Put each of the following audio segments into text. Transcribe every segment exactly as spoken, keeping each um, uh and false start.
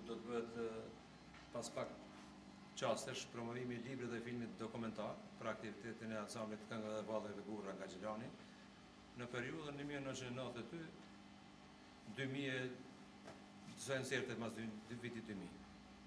do të bëhet pas pak qastesh promovimi i librit dhe filmit dokumentar për aktivitetin e ansamblit Këngëve dhe Valleve të Gurra nga Gjilani në periudhën një mijë e nëntëqind e nëntëdhjetë e dy, dy mijë, disa inserte mas vitit dy mijë.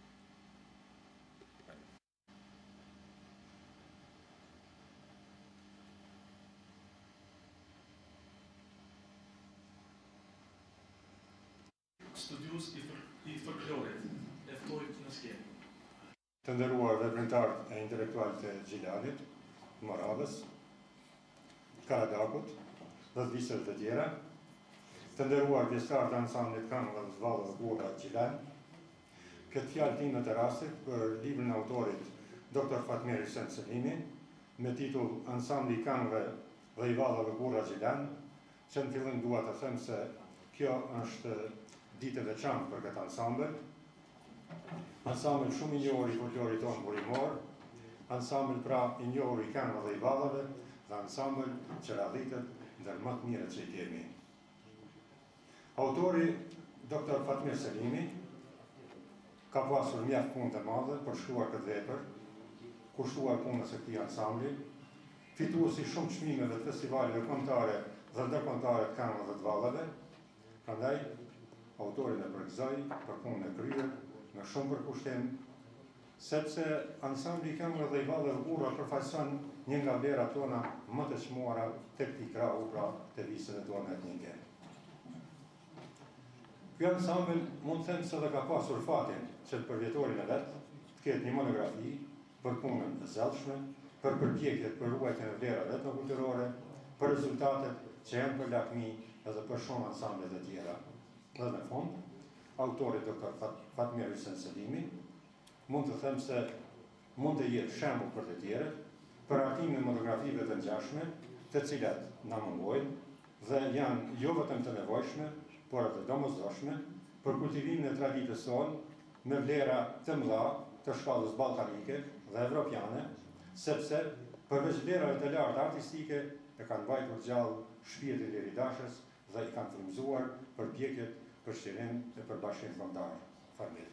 Studius i folklorit, eftojt në skemë. Të nderuar veprimtarët e intelektualit e Gjilanit, Moravës, Karadakut dhe të viseve të tjera, të nderuar pjesëtarët e ansamblit Këngëve dhe Valleve të Gurra Gjilan, këtë fjalë time të rastit për librin e autorit doktor Fatmir Hysem Selimi me titull Ansambli i Këngëve dhe i Valleve të Gurra Gjilan, që në fillim dua të them se kjo është ditë e veçantë për këtë ansambël, ansambël shumë i njohur i folklorit tonë burimor, ansambël pra i njohur i Këngëve dhe i Vallave, dhe ansambël që radhitet ndër më të mirët që i kemi. Autori doktor Fatmir Selimi ka pasur mjaft punë të madhe për shkruar këtë vepër, kushtuar punës së këtij ansambli, fituesi shumë çmimeve të festivaleve kombëtare dhe ndërkombëtare të Këngëve dhe të Vallave. Prandaj autorin e përgëzoj për punën e kryer me shumë përkushtim, sepse ansambli i Këngëve dhe i Valleve të Gurra përfaqëson një nga vlerat tona më të çmuara tek këtij krahu, pra të viseve tona etnike. Ky ansambël mund të them se dhe ka pasur fatin që për vjetorin e vet të ketë një monografi për punën e zellshme, për përpjekjet për ruajtjen e vlerave etnokulturore, për rezultatet që janë për lakmi edhe për shumë ansamblet e tjera. Dhe në fund, autori doktor Fatmir Hysem Selimi mund të them se mund të jetë shembull për të tjerët për artimin e monografive të ngjashme, të cilat na mungojnë dhe janë jo vetëm të nevojshme, por edhe domosdoshme për kultivimin e traditës sonë me vlera të mëdha të shkallës ballkanike dhe evropiane, sepse përveç vlerave të larta artistike e kanë mbajtur gjallë shpirtin e liridashës dhe i kanë frymëzuar përpjekjet për shërim e për bashkim kombëtar. Faleminderit.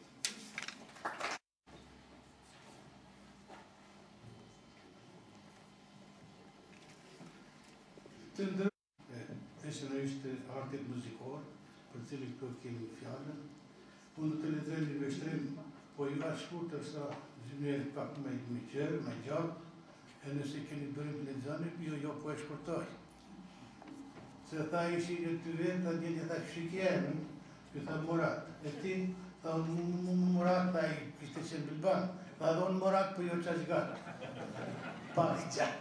Të ndërë profesionalisht artit muzikor, për cilin këto kemi fjallën, unë do të lexoj një vështrim, po i aq shkurtër sa zhvillimi pak më i qerë, më gjatë, e nëse keni durim të lexoni, jo, jo, po e shkurtoj. Se tha ishin e të vetë, ta djeni tha shikjenë, ju tha Murat, e ti, tha Murat, tha i kishte qenë Bilban, tha dhonë Murat, për jo qash gatë. Pak gjatë.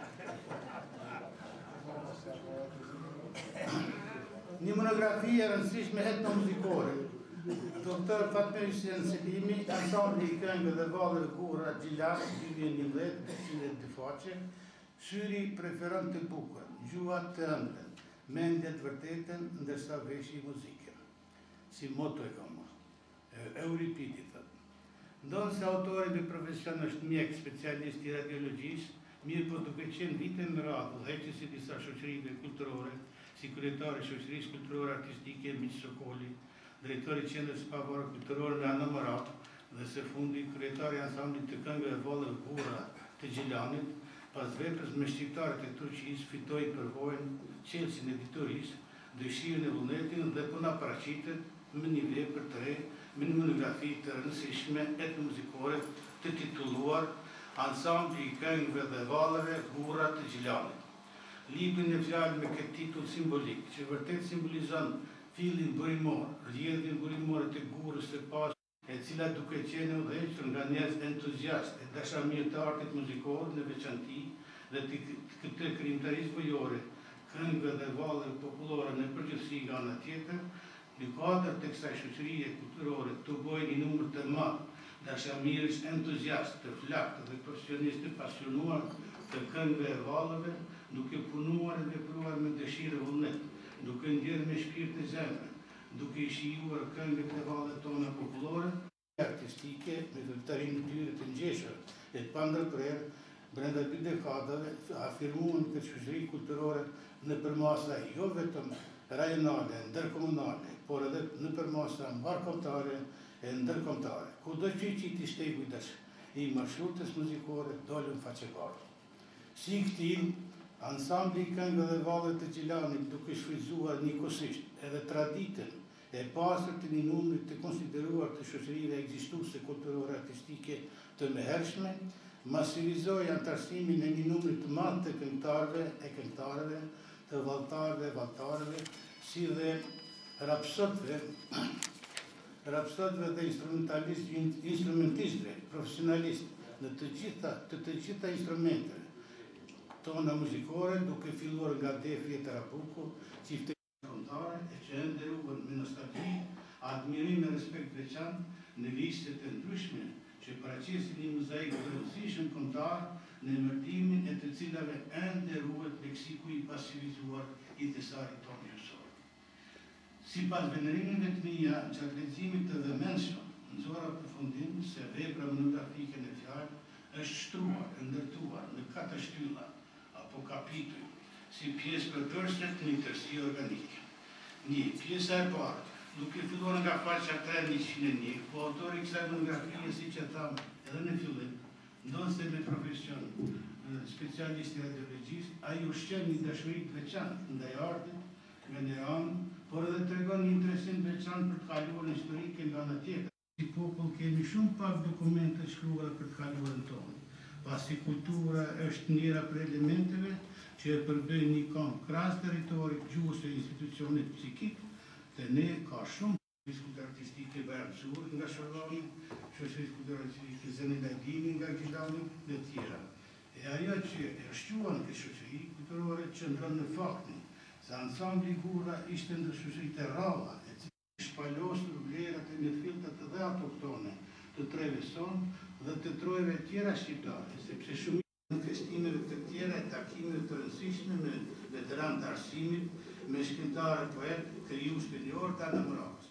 Një monografi e rëndësishme etnomuzikore. doktor Fatmir Hysem Selimi, ansambli i Këngëve dhe Valleve të Gurra Gjilan, dy mijë e njëmbëdhjetë, pesëqind e dy faqe, syri preferon të bukur, gjua të ëndrën, mendja të vërtetën, ndërsa veshi muzikën. Si moto e kam, Euripidi thëtë. Ndonë se autori me profesion është mjek specialist i radiologjisë, mirë po duke qenë vite më radhë udhëheqës i disa shoqërive kulturore, si kryetari i shoqërisë kulturore artistike Miq Sokoli, drejtori i qendrës pavarur kulturore në Ana Morat dhe së fundi kryetari i ansamblit të Këngëve dhe Valleve të Gurra të Gjilanit, pas veprës me shqiptarët e Turqisë fitoi përvojën, qelsin e editorisë, dëshirën e vullnetin dhe puna paraqitet me një vepër të re, me një monografi të rëndësishme etnomuzikore të titulluar Ansambli i Këngëve dhe Valleve të Gurra të Gjilanit. Librin e fjalë me këtë titull simbolik, që vërtet simbolizon fillin burimor, rrjedhjen burimore të Gurrës së pas, e cila duke qenë udhëhequr nga njerëz entuziastë e dashamirë të artit muzikor në veçanti dhe të këtë krijimtarisë bujore, Këngëve dhe Valleve popullore në përgjithësi nga ana tjetër, në kuadër të kësaj shoqërie kulturore të bojë një numër të madh dashamirësh entuziastë të flaktë dhe profesionistë të pasionuar të Këngëve e Valleve, duke punuar e vepruar me dëshirë vullnet, duke ndjerë me shpirt e zemrën, duke i shijuar këngët e vallet tona popullore, artistike, me vëltarin të tyre të ngjeshur e të pandërprerë, brenda dy dekadave afirmuan këtë shoqëri kulturore në përmasa jo vetëm rajonale, ndërkomunale, por edhe në përmasa mbarkombëtare e ndërkombëtare. Kudo që i qiti shtegu i marshrutës muzikore, dole më faqevarë. Si këtil, ansambli i këngëve dhe vallet të Gjilanit duke shfrytzuar njëkohësisht edhe traditën e pastër të një numrit të konsideruar të shoqërive ekzistuese kulturore artistike të mëhershme, masivizoi antarësimin e një numri të madh të këngëtarëve e këngëtarëve, të vallëtarëve e vallëtarëve, si dhe rapsotëve, rapsotëve dhe instrumentistëve, profesionalistë në të gjitha të të gjitha instrumenteve tona muzikore, duke filluar nga Defi e Tarabuku, çifte kombëtare e që ende ruhen me nostalgji, admirim e respekt veçantë në listet e ndryshme që paraqesin një mozaik të rëndësishëm kombëtar në emërtimin e të cilave ende ruhet leksiku i pasivizuar i thesarit tonë gjuhësor. Sipas venerimeve të mia gjatë leximit të vëmendshëm, nxorra përfundim se vepra monografike në fjalë është shtruar e ndërtuar në katër shtylla apo kapituj, si pjesë përdorëse të një tërësie organike. Një, pjesa e parë, duke filluar nga faqja tre njëqind e një, po autori i kësaj monografie, siç e tham edhe në fillim, ndoshta me profesion specialist i radiologjist, ai ushqen një dashuri të veçantë ndaj artit nga një anë, por edhe tregon një interesim të veçantë për të kaluarën historike nga ana tjetër. Si popull kemi shumë pak dokumente të shkruara për të kaluarën tonë, pasi kultura është njëra për elementeve që e përbëjnë një kam krahas territorit, gjuhës e institucionit psikik, dhe ne ka shumë shoqërisë kulturore artistike Bajramsuri nga Shorvami, shoqërisë kulturore artistike Zeni Lagimi nga Gjilani dhe të tjera. E ajo që e shquan këtë shoqëri kulturore qëndron në faktin se ansambli Gurra ishte ndër shoqëritë e rralla, e cila shpalosur vlerat e mirëfilltat dhe autoktone të treve son dhe të trojeve tjera shqiptare, sepse shumë në festimeve të tjera e takimeve të rëndësishme me veteranë të arsimit, me shkrimtarë, poet, krijues të njohur të anëmorales.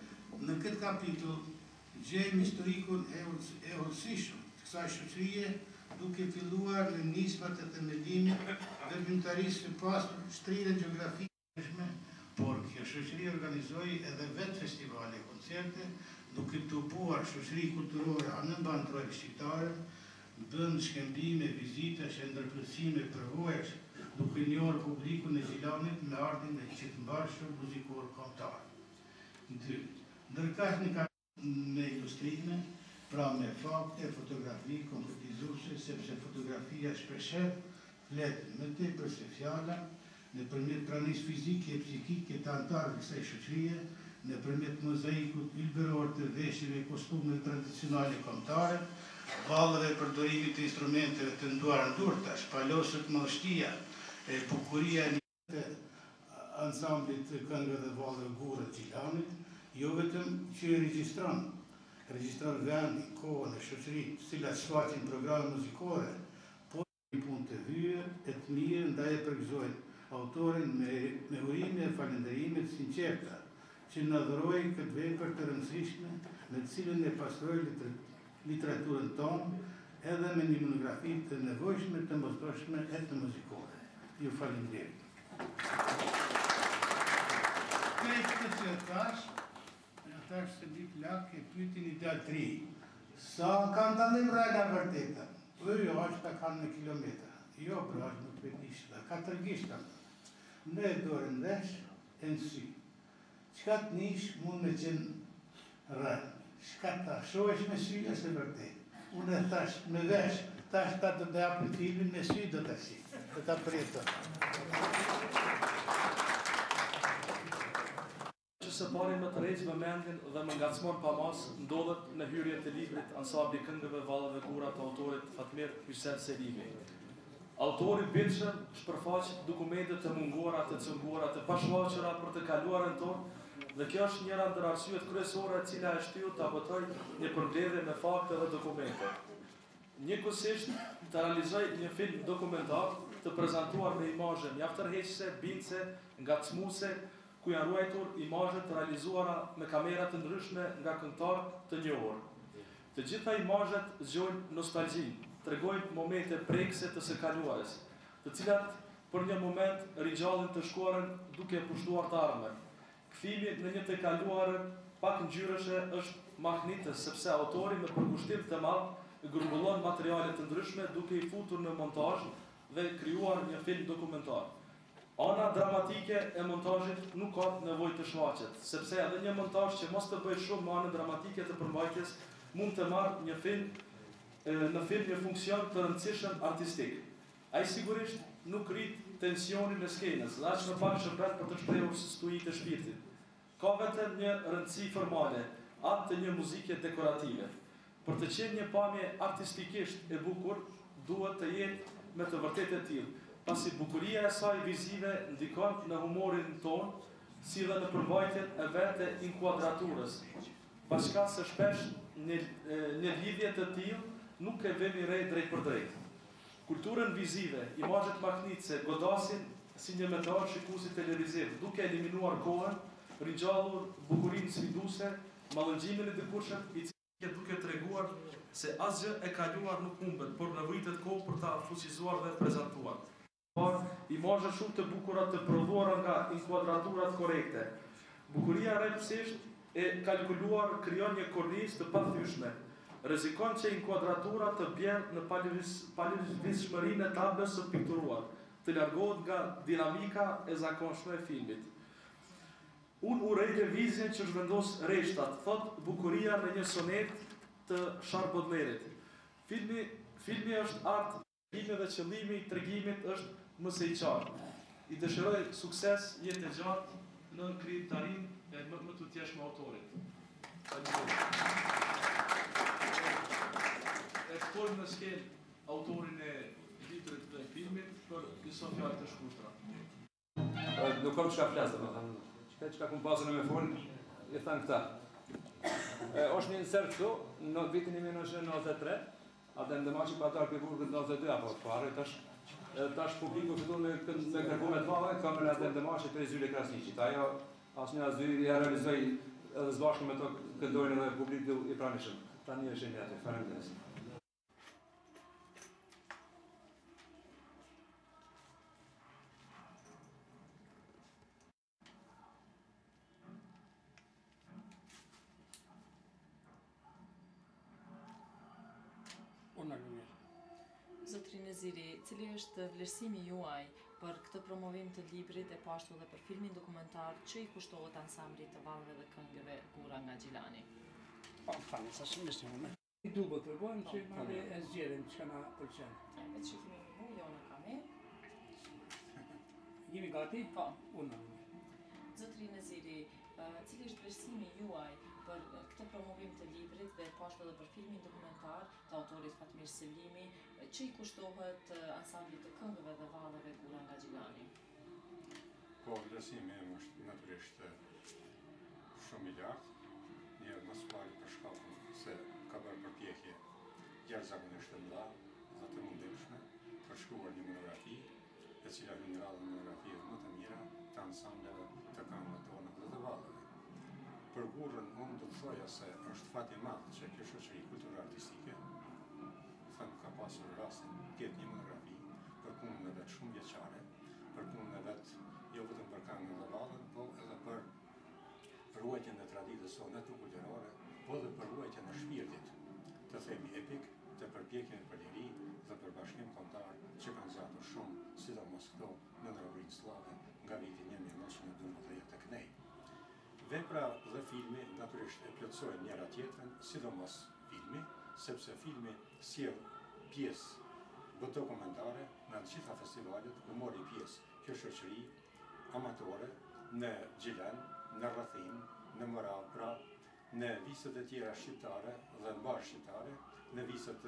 Në këtë kapitull gjejmë historikun e hollësishëm të kësaj shoqërie, duke filluar në nismat e themelimit dhe vimtarisë së pasur shtrirën gjeografike, por kjo shoqëri organizoi edhe vetë festivale e koncerte, duke të buar shoqëri kulturore anëmban trojve shqiptare, bën shkëmbime, vizita, shëndërplësime, përvojës, duke njohur publikun e Gjilanit me ardhin e qitëmbarshëm muzikor kombëtar. dy. Ndërkaq në kapitull me ilustrime, pra me fakte, fotografi konkretizuese, sepse fotografia shpeshherë flet më tepër se fjala, nëpërmjet pranisë fizike e psikike të antarëve të kësaj shoqërie, nëpërmjet mozaikut ylbëror të veshjeve e kostumeve tradicionale kombëtare, vallëve e përdorimit të instrumenteve të nduara ndurta, shpalosur madhështia e bukuria e ansamblit të këngëve dhe vallëve Gurra të Gjilanit, jo vetëm që regjistron, regjistron vendin, kohën e shoqëritë, të cilat shfaqin programe muzikore, por një punë të hyer e të mirë ndaj e përgëzojnë autorin me, me urime e falënderimit sinqerta, që në dhuroi këtë vepër të rëndësishme, me të cilën e pastroi literaturën tonë, edhe me një monografi të nevojshme, të mosdoshme e të muzikore. Ju falenderoj. Këtë këtë që e thash, e thash se ditë lak e pyetin i dalë tri. Sa kanë të ndëm rajna vërteta? Po jo, është ta kanë në kilometra. Jo, pra është në të vetishta, katër gishta. Ne e dorën vesh e në sy. Qka të nish mund me qenë rënë. Shka ta shohesh me sy e se vërtet. Unë e thash me vesh, thash ta të dhe apë filmin me sy do të si. Dhe ta preto. Që së pari më të rejtë vëmendjen dhe më ngacmon pa mas, ndodhet në hyrje të librit Ansambli këngëve vallëve Gurra të autorit Fatmir Hysel Selimi. Autori bitshëm shpërfaq dokumente të munguara, të cunguara, të pashfaqura për të kaluarën tonë, dhe kjo është njëra ndër arsyet kryesore e cila e shtyr të abotoj një përmbledhje me fakte dhe dokumente. Njëkohësisht të realizoj një film dokumentar të prezantuar me imazhe mjaft tërheqëse, bindëse, ngacmuese, ku janë ruajtur imazhe të realizuara me kamera të ndryshme nga këngëtar të njohur. Të gjitha imazhet zgjojnë nostalgjinë, tregojnë momente prekse të së kaluarës, të cilat për një moment ringjallin të shkuarën duke pushtuar të ardhmen. Kthimi në një të kaluarën pak ngjyrëshe është mahnitës, sepse autori me përkushtim të madh grumbullon materiale të ndryshme duke i futur në montazh dhe krijuar një film dokumentar. Ana dramatike e montazhit nuk ka nevojë të shfaqet, sepse edhe një montazh që mos të bëjë shumë me anën dramatike të përmbajtjes mund të marrë një film në film një funksion të rëndësishëm artistik. Ai sigurisht nuk rrit tensionin e skenës, dhe aq më pak shërbet për të shprehur stuhitë e shpirtit. Ka vetëm një rëndësi formale, atë të një muzike dekorative. Për të qenë një pamje artistikisht e bukur, duhet të jetë me të vërtetë e tillë, pasi bukuria e saj vizive ndikon në humorin ton, si dhe në përmbajtjen e vetë inkuadraturës, bashka se shpesh një, një lidhje të tillë nuk e vemi re drejt për drejt. Kulturën vizive, imazhet mahnitse godasin si një metodë shikuesi televiziv, duke eliminuar kohën, ringjallur bukurinë sfiduese, mallëngjimin e dikurshëm, i cili duke treguar se asgjë e kaluar nuk humbet, por nevojitet kohë për ta fuqizuar dhe prezantuar. Por imazhe shumë të bukura të prodhuara nga inkuadraturat korrekte. Bukuria rrepsisht e kalkuluar krijon një kornizë të pathyeshme. Rrezikon që inkuadratura të bjerë në palëvizshmërinë e tablës së pikturuar, të largohet nga dinamika e zakonshme e filmit. Unë urej lëvizjen që zhvendos rreshtat, thot bukuria në një sonet të Charles Baudelaire. Filmi, filmi është art, filmi dhe qëllimi i tregimit është më së i qartë. I dëshiroj sukses jetë e gjatë në krijimtarinë e më, më të tjeshme autorit. E ftojmë në skel autorin e librit dhe filmit për disa fjalë të shkurtra. Nuk kam çka flas, domethënë, çka çka kum pasur në me fol, i than këta. Është një insert këtu në vitin një mijë e nëntëdhjetë e tre, atë ndërmarrë pa dalë për kurrë nëntëdhjetë e dy apo para tash tash publiku fillon me me kërkime të mëdha, kamerë atë ndërmarrë për Zyli Krasniqit. Ajo asnjë azy ja realizoi edhe së bashku me to këndojnë edhe publiku i pranishëm. Tani është një atë, faleminderit. Zotrin Neziri, cili është vlerësimi juaj për këtë promovim të librit e pashtu dhe për filmin dokumentar që i kushtohet ansamblit të vallëve dhe këngëve Gura nga Gjilani? Po, fani, sa shumë ishte më. I du po të bëjmë që marrë e zgjerim që na pëlqen. E të shikimi mu, jo në kamerë. Jemi gati? Po. Unë. Zotrin Neziri, cili është vlerësimi juaj për këtë promovim të librit dhe pashtu edhe për filmin dokumentar të autorit Fatmir Selimi, që i kushtohet ansamblit të këngëve dhe vallëve Gura nga Gjilani? Po, vlerësimi im është natyrisht shumë i lartë, një më së pari për shkakun se ka bërë përpjekje jashtëzakonisht të mëdha dhe të mundimshme për shkruar një monografi, e cila hyn në radhën monografive më të mira të ansambleve të këngëve tona dhe të vallëve. Për Gurën, unë do të thoja se është fat i madh që kjo shoqëri kulturore artistike thënë ka pasur rastin të ketë një monografi për punën e vet shumë vjeçare, për punën e vet jo vetëm për këngën dhe vallën, po edhe për ruajtjen e traditës sonë kulturore, po edhe për ruajtjen e shpirtit, të themi epik, të përpjekjen për liri dhe për bashkim kombëtar që kanë zgjatur shumë, sidomos këto në ndërhyrjen slave nga viti një mijë e nëntëqind e dymbëdhjetë tek ne. Vepra dhe filmi natyrisht e plotësojnë njëra tjetrën, sidomos filmi, sepse filmi sjell pjesë dokumentare në të gjitha festivalet ku mori pjesë kjo shoqëri amatore në Gjilan, në Rrethim, në Morav, pra në viset e tjera shqiptare dhe mbar shqiptare, në viset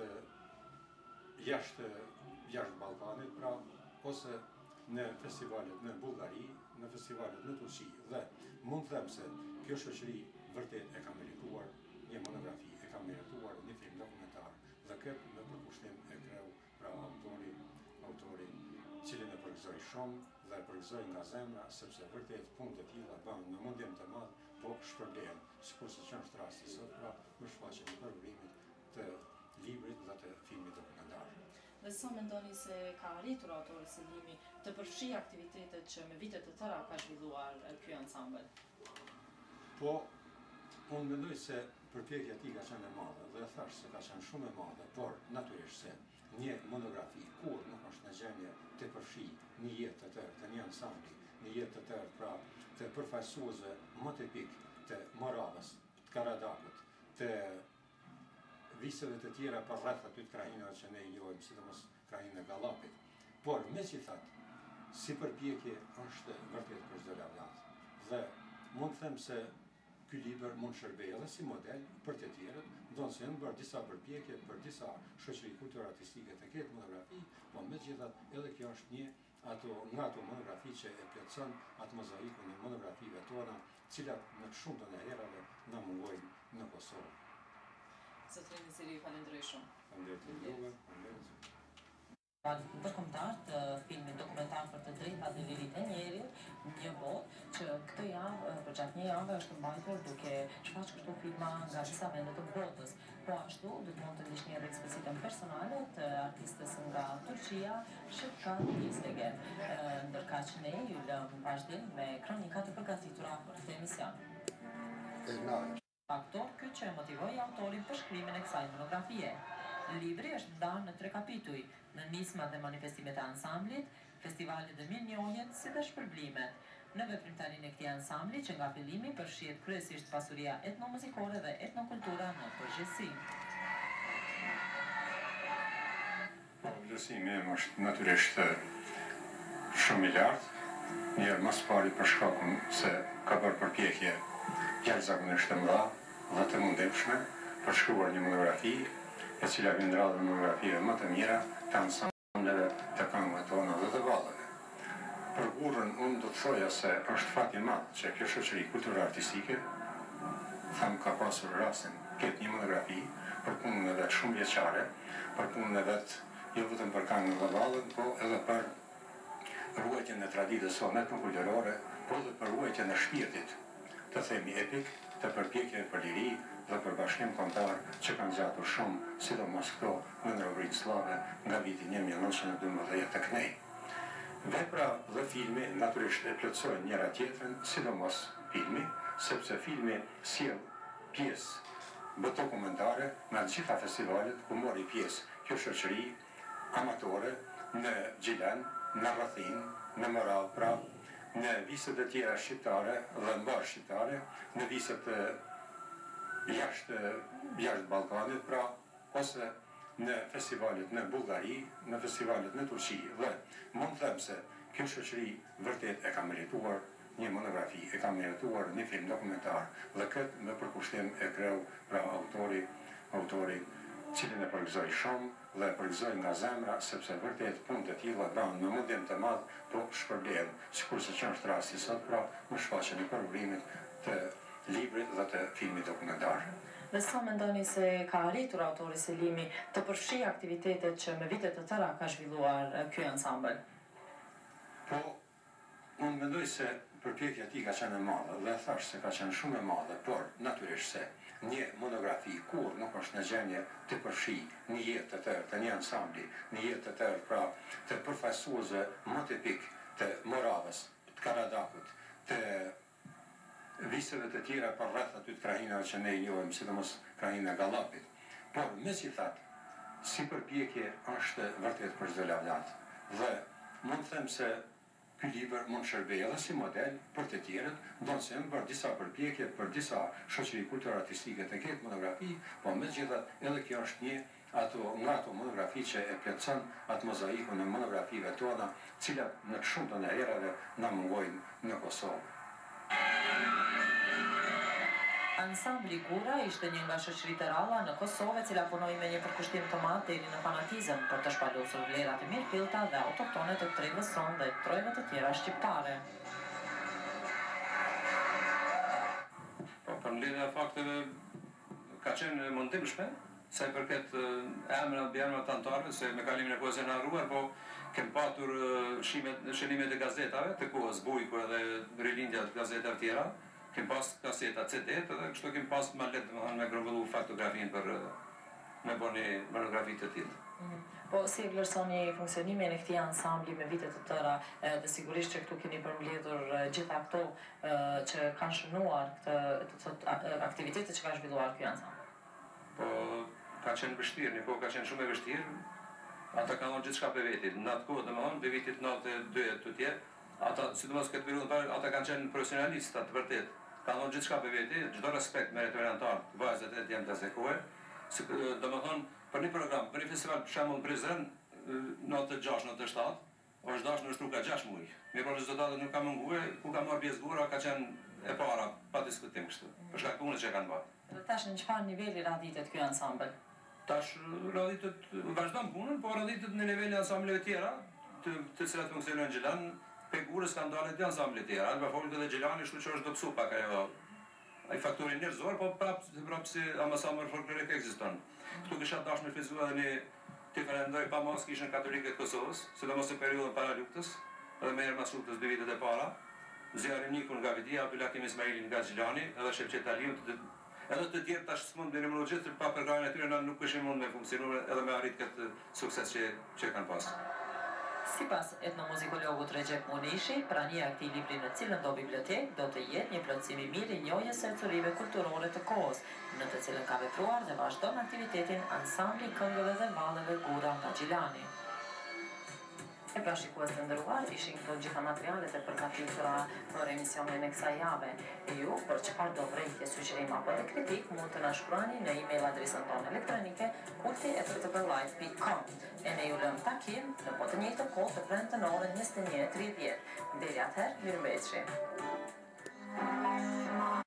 jashtë jashtë Ballkanit, pra ose në festivalet në Bullgari, në festivalet në Turqi, dhe mund të them se kjo shoqëri vërtet e ka merituar një monografi, e ka merituar një film dokumentar, dhe këtë në përkushtim e kreu pra autori, autori cilin e përgëzoj shumë dhe e përgëzoj nga zemra, sepse vërtet punë të tilla bën në mundjem të madh, po shpërblehen, sikurse që është rasti sot, pra në shfaqjen e përvrimit të librit dhe të filmit dokumentar. Dhe sa mendoni se ka arritur autori Selimi të përfshijë aktivitetet që me vite të tëra ka zhvilluar ky ansambël? Po, unë mendoj se përpjekja ti ka qenë e madhe dhe thash se ka qenë shumë e madhe, por natyrisht se një monografi kur nuk është në gjendje të përfshi një jetë të tërë të një ansambli, një jetë të tërë pra të përfaqësuesve më tipik të Moravës, të Karadakut, të viseve të tjera për rreth aty të krahinave që ne i njohim, sidomos krahinë e Gallapit. Por megjithatë, si përpjekje është vërtet për çdo lavdat. Dhe mund të them se ky libër mund shërbejë edhe si model për të tjerët, ndonë se janë bërë disa përpjekje për disa shoqëri kulturore artistike të ketë monografi, por megjithatë edhe kjo është një ato nga ato monografi që e plotson atë mozaikun e monografive tona, të cilat në të shumtën e herave na mungojnë në Kosovë. Zotrin Ziri, falenderoj shumë. Faleminderit juve, faleminderit. Ndërkombëtar të filmin dokumentar për të drejtat dhe lirit e njerit, një botë që këtë javë, për gjatë një javë është mbajtur duke shfaq këto filma nga disa vende të botës. Po ashtu, do të mund të ndiqni edhe ekspozitën personale të artistës nga Turqia, Shefkat Izlegen. Ndërkaq ne ju lëm vazhdim me kronika të përgatitura për këtë emision. Faktor ky që motivoi autorin për shkrimin e kësaj monografie. Libri është ndarë në tre kapituj, në nismat dhe manifestimet e ansamblit, festivalet dhe mirënjohjet, si dhe shpërblimet. Në veprimtarinë e këtij ansambli që nga fillimi përfshihet kryesisht pasuria etnomuzikore dhe etnokultura në përgjithësi. Vlerësimi im është natyrisht shumë i lartë, njërë mas pari për shkakun se ka bërë përpjekje jashtëzakonisht të mëdha dhe të mundimshme për shkruar një monografi e cila vjen në radhën e monografive më të mira të ansambleve të këngëve tona dhe të vallave. Për Gurrën unë do të thoja se është fat i madh që kjo shoqëri kulturore artistike tham ka pasur rastin këtë një monografi për punën e vet shumë vjeçare, për punën e vet jo vetëm për këngën dhe vallën, po edhe për ruajtjen e traditës sonë etnokulturore, por edhe për ruajtjen e shpirtit, të themi epik, të përpjekjeve për liri dhe për bashkim kombëtar që kanë zgjatur shumë, sidomos këto në ndërvrit slave nga viti një mijë e nëntëqind e dymbëdhjetë tek ne. Vepra dhe filmi natyrisht e plotësojnë njëra tjetrën, sidomos filmi, sepse filmi sjell pjesë dokumentare në të gjitha festivalet ku mori pjesë kjo shoqëri amatore në Gjilan, në Rrathin, në Moravë, pra në viset e tjera shqiptare dhe mbar shqiptare, në viset e jashtë jashtë Ballkanit, pra ose në festivalet në Bullgari, në festivalet në Turqi. Dhe mund të them se kjo shoqëri vërtet e ka merituar një monografi, e ka merituar një film dokumentar dhe këtë me përkushtim e kreu pra autori, autori cilin e përgëzoj shumë dhe e përgëzoj nga zemra, sepse vërtet punë të tilla bëhen me mundim të madh, po shpërblen, sikurse që është rasti sot, pra në shfaqjen e përvrimit të librit dhe të filmit dokumentar. Dhe sa mendoni se ka arritur autori Selimi të përfshi aktivitetet që me vite të tëra ka zhvilluar ky ansambël? Po, unë mendoj se përpjekja e tij ka qenë e madhe dhe thash se ka qenë shumë e madhe, por natyrisht se një monografi kur nuk është në gjendje të përfshi një jetë të tërë të një ansambli, një jetë të tërë pra të përfaqësuesve më tipik të Moravës, të Karadakut, të viseve të tjera për rreth aty të krahinave që ne i njohim, sidomos krahinë e Gallapit. Por megjithatë, si përpjekje është vërtet për çdo lavdat. Dhe mund të them se ky libër mund shërbejë edhe si model për të tjerët, ndonë se janë bërë disa përpjekje për disa shoqëri kulturore artistike të ketë monografi, po megjithatë edhe kjo është një ato nga ato monografi që e plotson atë mozaikun e monografive tona, të cilat në të shumtën e herave na mungojnë në Kosovë. Ansambli Gura ishte një nga shoqëritë e ralla në Kosovë, e cila punoi me një përkushtim të madh deri në fanatizëm për të shpalosur vlerat e mirëfillta dhe autoktone të tregës sonë dhe trojve të tjera shqiptare. Po, për mbledhja e fakteve ka qenë mundimshme, sa i përket emra bjerma të antarëve, se me kalimin e kohës janë harruar, po kem patur shënimet e gazetave të kohës Bujku edhe rilindja të gazetave tjera. Kem pas kaseta C D-të dhe kështu kem pas ma letë me grumvëllu faktografinë për me boni monografi të tillë. Po, si e vlerësoni funksionimin e këtij ansambli me vite të tëra dhe sigurisht që këtu keni përmbledhur gjitha ato që kanë shënuar këtë aktivitetet që ka zhvilluar ky ansambël. Po, ka qenë vështirë, një kohë ka qenë shumë e vështirë. Ata kanë dhënë gjithçka për vetit. Në atë kohë, domethënë, për vitit nëntëdhjetë e dy tutje, ata, sidomos këtë periudhë parë, ata kanë qenë profesionalistë të vërtet. Kanë dhënë gjithçka për veti, çdo respekt merret antar, vajzat e janë të asekuar. Domethënë, për një program, për një festival për shembull në Prizren, nëntëdhjetë e gjashtë nëntëdhjetë e shtatë, është dashur në shtruka gjashtë muaj. Mirë, rezultatet nuk ka munguar, ku ka marrë pjesë Gura ka qenë e para, pa diskutim kështu. Për shkak të punës që kanë bërë. Tash në çfarë niveli radhitet ky ansambël? Tash radhitet vazhdon punën, po radhitet në nivelin e ansambleve tjera, të, të cilat funksionojnë Gjilan, pe Gurës kanë dalë të ansamble tjera. Alba Folkë dhe Gjilani, shtu që është dobësu pak ajo ai faktori njerëzor, po prapë prapë si ambasador folklorik ekziston. Ktu kisha dashur me fizuar edhe një të falenderoj pa mos kishën katolike të Kosovës, sidomos në periudhën para luftës, edhe më herë pas luftës dy vitet e para. Zjarri Nikun nga Vidia, Abdulakim Ismailin nga Gjilani, edhe Shevqet Aliu, edhe të tjerë tash s'mund deri më gjithë pa përgojën e tyre na nuk kishim mund me funksionuar edhe me arrit këtë sukses që që kanë pasur. Sipas etnomuzikologut Recep Munishi, prania e këtij libri në cilën do bibliotek do të jetë një plotësim i mirë i njohjes së curive kulturore të kohës, në të cilën ka vepruar dhe vazhdon aktivitetin ansambli këngëve dhe valleve Gura nga Gjilani. E pra shikues të nderuar, ishin këto gjitha materialet e përgatitura për emisionin e kësaj jave. E ju, për çfarë do vrejtje, sugjerim apo edhe kritik, mund të na shkruani në email adresën tonë elektronike kulti at r t p live dot com. E ne ju lëmë takim në po të njëjtën kohë të premte në orën njëzet e një e tridhjetë. Deri atëherë, mirëmbëjtje.